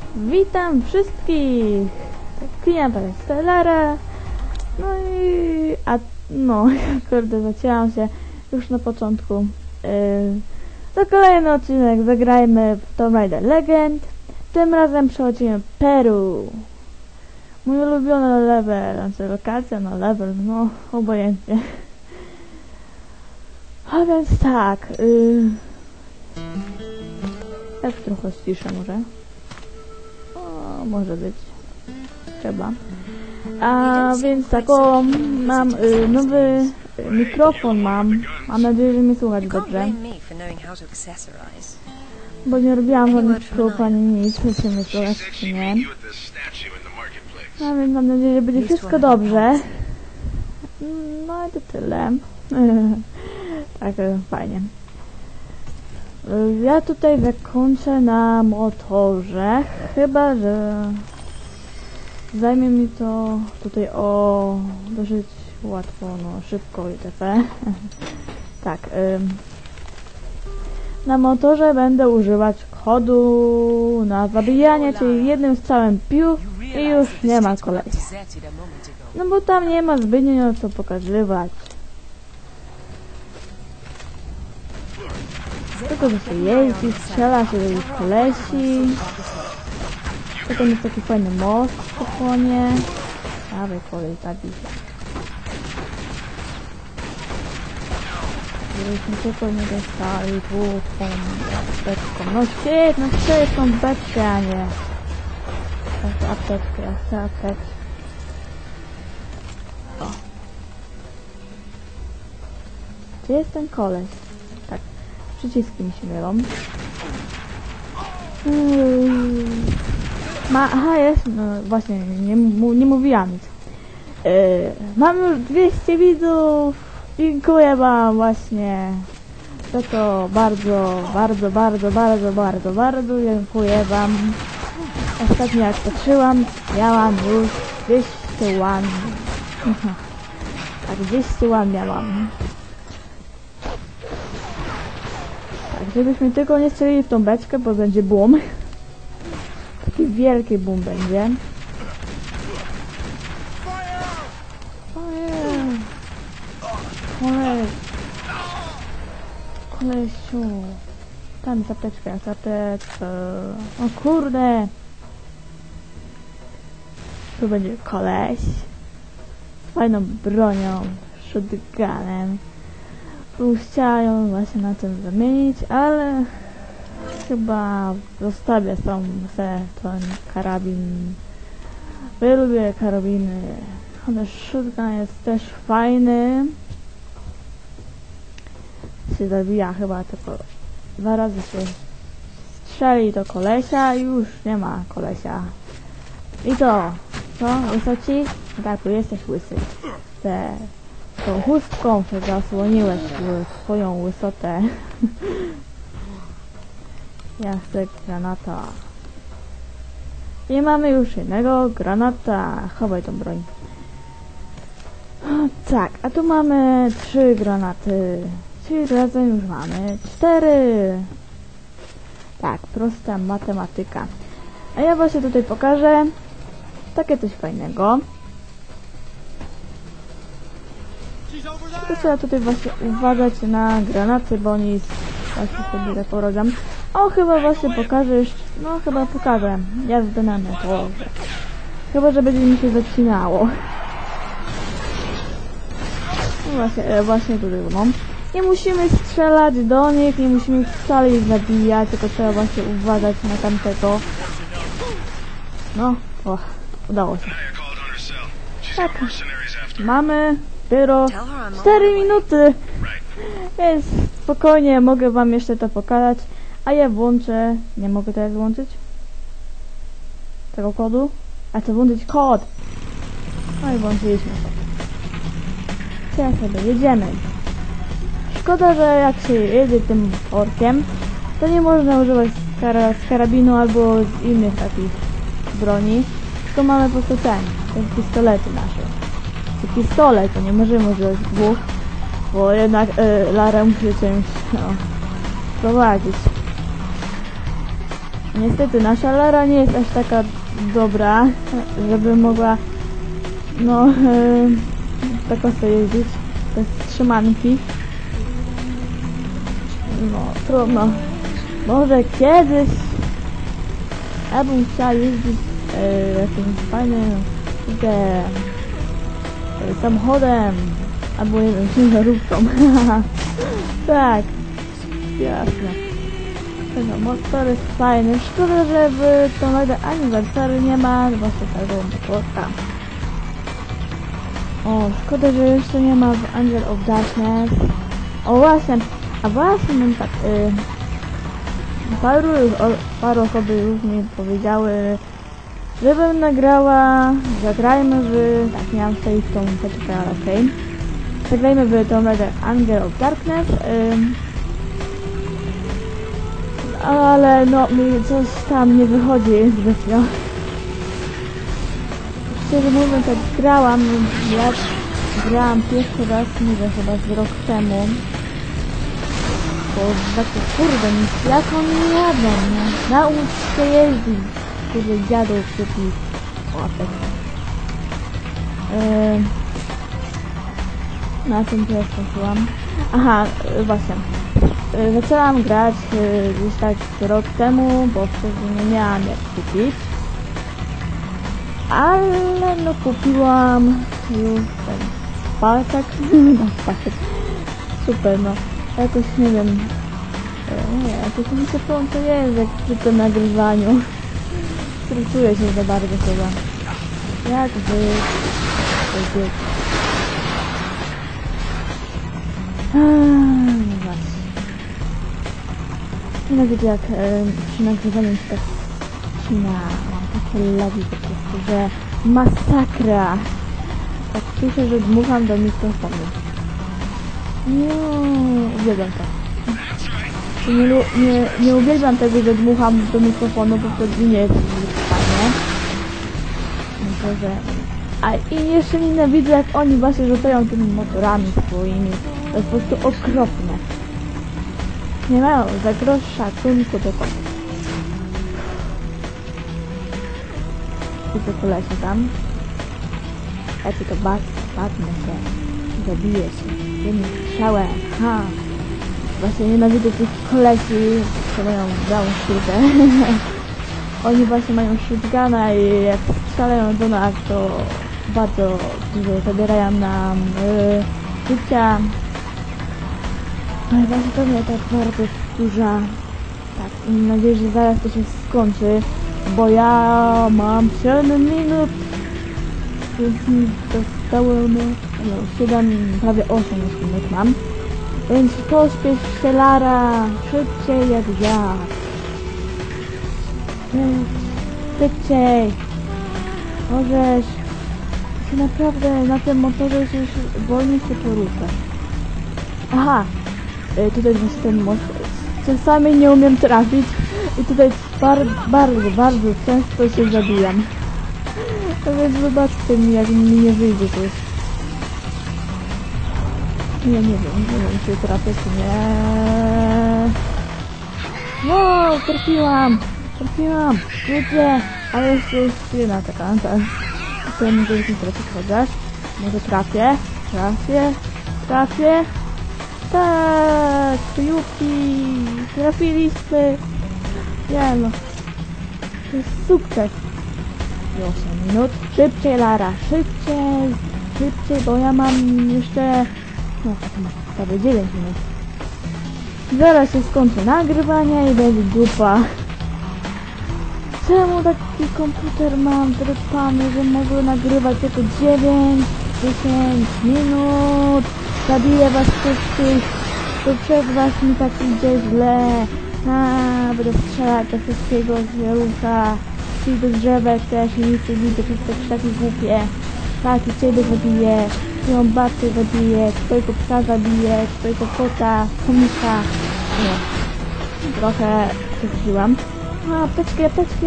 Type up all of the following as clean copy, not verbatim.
Witam wszystkich! Klienta Stellara. No kurde, zacięłam się już na początku. To kolejny odcinek, zagrajmy w Tomb Raider Legend. Tym razem przechodzimy Peru. Mój ulubiony level, znaczy lokacja, no level, no obojętnie. A więc tak, tak trochę ściszę może. O, może być. Chyba. A więc tak, o, mam nowy mikrofon mam. Mam nadzieję, że mnie słychać dobrze. Bo nie robiłam żadnych prób ani nic, czy mnie słychać, czy nie. A więc mam nadzieję, że będzie wszystko dobrze. No i to tyle. Tak, fajnie. Ja tutaj zakończę na motorze, chyba że zajmie mi to tutaj dosyć łatwo, no szybko itp. Tak, na motorze będę używać kodu na zabijanie, czyli jednym strzałem piu i już nie ma kolesia. No bo tam nie ma zbytnio co pokazywać. Tylko, że się jeździ, strzela się do ich kolesi. Potem jest taki fajny most po płonie. Dawaj kolej, zabij się. Żebyśmy tylko nie dostali dwóch beczką. No shit, tą beczkę, a nie. Ja chcę apteczkę, ja chcę apteczkę. O. Gdzie jest ten koleś? Tak. Przyciski mi się mylą. Aha, jest. No właśnie, nie mówiłam nic. Mam już 200 widzów. Dziękuję wam właśnie. Za to bardzo dziękuję wam. Ostatnio jak patrzyłam, miałam już 201. Tak, 201 miałam. Tak, żebyśmy tylko nie strzelili w tą beczkę, bo będzie boom. Taki wielki boom będzie. Kolesiu. Tam jest apteczka, O kurde. Tu będzie koleś. Z fajną bronią. Shotgunem. Chciałem właśnie na tym zamienić, ale chyba zostawię ten karabin. Bo ja lubię karabiny. Ale shotgun jest też fajny. Się zabija chyba tylko 2 razy się strzeli do kolesia i już nie ma kolesia. I to, co? Łysoci? Tak, bo jesteś łysy. Tą chustką się zasłoniłeś swoją łysotę. Ja chcę granata. I mamy już jednego granata. Chowaj tą broń. Tak, a tu mamy 3 granaty. Czyli razem już mamy 4. Tak, prosta matematyka. A ja właśnie tutaj pokażę takie coś fajnego. To trzeba tutaj właśnie uważać na granaty, bo oni właśnie sobie tak porodzą. O, chyba właśnie pokażę jeszcze, no chyba pokażę jazdę na motorze. Chyba, że będzie mi się zacinało. No właśnie tutaj mam. Nie musimy strzelać do nich, nie musimy wcale ich zabijać, tylko trzeba właśnie uważać na tamtego. No, udało się. Tak, mamy dopiero 4 minuty, więc spokojnie mogę wam jeszcze to pokazać, a ja włączę, nie mogę teraz włączyć tego kodu, a chcę włączyć kod. No i włączyliśmy to. Teraz sobie jedziemy. Szkoda, że jak się jedzie tym orkiem, to nie można używać z karabinu albo z innych takich broni, tylko mamy po prostu te pistolety nasze. I pistolet, to nie możemy używać 2, bo jednak Lara musi czymś prowadzić. Niestety nasza Lara nie jest aż taka dobra, żeby mogła no tak łatwo jeździć bez trzymanki. No trudno. Może kiedyś ja bym chciała jeździć jakimś fajnym samochodem albo nie wiem, ciężarówką. Tak, jasne. No, motor jest fajny. Szkoda, że w Tomb Raider Anniversary nie ma właśnie tego motorka. O, szkoda, że jeszcze nie ma w Angel of Darkness. O właśnie, a właśnie mam tak, paru osoby już mi powiedziały, żebym nagrała, zagrajmy w, tak miałam wstać w tą teczkę, ale okej. Zagrajmy w Tomb Raider Angel of Darkness, ale no mi coś tam nie wychodzi zbytnio. Szczerze mówiąc, jak grałam, grałam pierwszy raz, nie wiem, chyba z rok temu. Bo tak, kurde, jak oni jadą, nie? Naucz się jeździć, kurde, dziadów, taki łatek. Na tym też skończyłam. Aha, właśnie. Zaczęłam grać gdzieś tak rok temu, bo wtedy nie miałam jak kupić. Ale no kupiłam już ten pasek. Pasek. Super, no. Jakoś nie wiem. Nie, jakoś mi się to język przy tym nagrywaniu. Stresuję się za bardzo chyba. Jak wy... No właśnie. Nienawidzę jak przy nagrywaniu się tak ścina. Mam takie lagi po prostu, że masakra. Tak słyszę, że dmucham do mikrofonu. Uwielbiam to. Nie uwielbiam tego, że dmucham do mikrofonu, bo wtedy nie jest fajnie. Myślę, że... A i jeszcze nienawidzę, jak oni właśnie rzucają tymi motorami swoimi. To jest po prostu okropne. Nie mają za grosz szacunku do kogoś. I to poleci tam. Ja ci to badnę się. Zabiję się. Jednym strzałem. Ha! Właśnie nienawidzę tych kolesi, co mają białą skórkę. Oni właśnie mają shotguna i jak strzelają do nas, to bardzo dużo zabierają nam życia. Ale właśnie to mnie tak bardzo wkurza. Tak, i mam nadzieję, że zaraz to się skończy, bo ja mam 7 minut. Zostało no 7, prawie 8 minut mam. Więc pośpiesz się, Lara, szybciej jak ja. Szybciej. Możesz się naprawdę na tym motorze już wolniej się poruszać. Aha, tutaj jest ten most. Czasami nie umiem trafić i tutaj bardzo często się zabijam. No więc zobaczcie mi, jak mi nie wyjdzie to jest. Ja nie wiem, czy trafię, czy nie. Wow, trafiłam, wiecie, ale jeszcze jest jedna taka, tak. Tutaj może już nie trafię, chociaż. Może trafię. Tak, kryjówki, trafiliśmy. Nie no, to jest sukces. 8 minut. Szybciej, Lara, szybciej, bo ja mam jeszcze... No, prawie 9 minut. Zaraz się skończy nagrywanie i będzie dupa. Czemu taki komputer mam drepany, że mogę nagrywać tylko 9, 10 minut? Zabiję was wszystkich, to przez was mi tak idzie źle. Będę strzelać do wszystkiego, się rusza. Ci do drzewek też i nic nie widzę, to jest takie głupie. Tak, i ciebie zabiję, twoją babcię zabiję, twojego psa zabiję, twojego kota, chomika. Nie, trochę przesadziłam. Apteczki.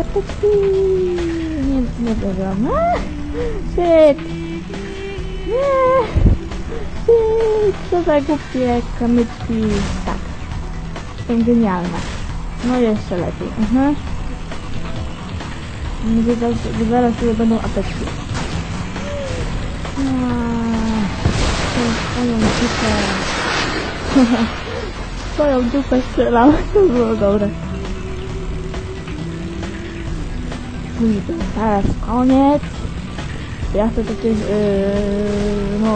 Nie wierzyłam. Shit. Nie. Shit. Co za głupie kamyczki. Tak. Są genialne. No jeszcze lepiej. Zaraz tutaj będą apteczki. Swoją dupę. Swoją dupę strzelam. To było dobre. Teraz koniec. Ja chcę takie no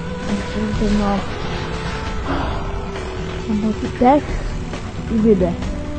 dech i wydech.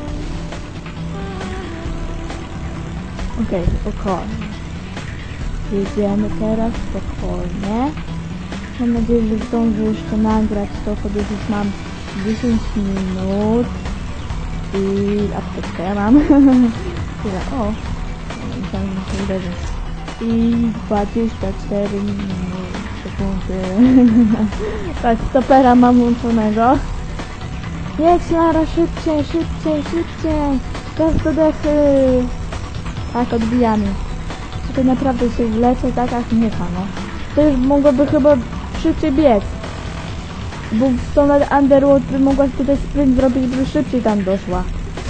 Okej, spokojnie. Jedziemy teraz spokojnie. Mam nadzieję, że zdążę jeszcze nagrać to, chociaż już mam 10 minut. I apteczkę ja mam. Tyle, o. Myślałem, że się uderzy. I 24 sekundy. Tak, stopera mam włączonego. Jedź Lara, szybciej, szybciej, szybciej. Gaz do dechy. Tak, odbijamy. Tutaj naprawdę się wlecie, tak jak nie no. To już mogłoby chyba szybciej biec. Bo w tą Underworld by mogłaś tutaj sprint zrobić, by szybciej tam doszła.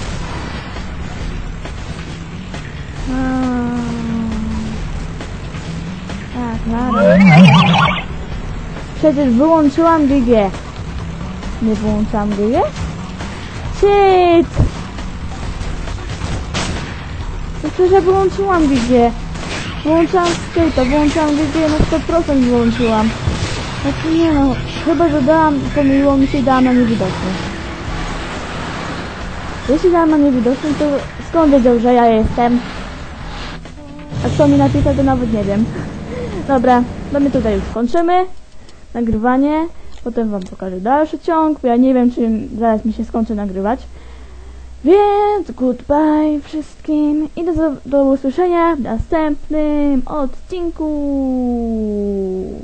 Tak, Lara. Przecież wyłączyłam GG. Nie wyłączam GG? Shit! Przecież ja wyłączyłam GG. Wyłączałam skate'a, wyłączałam GG, na 100% wyłączyłam. Znaczy nie no, chyba że pomyliło mi się i dałam na niewidoczny. Jeśli dałam na niewidoczny, to skąd wiedział, że ja jestem? A kto mi napisał, to nawet nie wiem. Dobra, to my tutaj już kończymy nagrywanie. Potem wam pokażę dalszy ciąg, bo ja nie wiem, czy zaraz mi się skończy nagrywać. Więc goodbye wszystkim i do usłyszenia w następnym odcinku.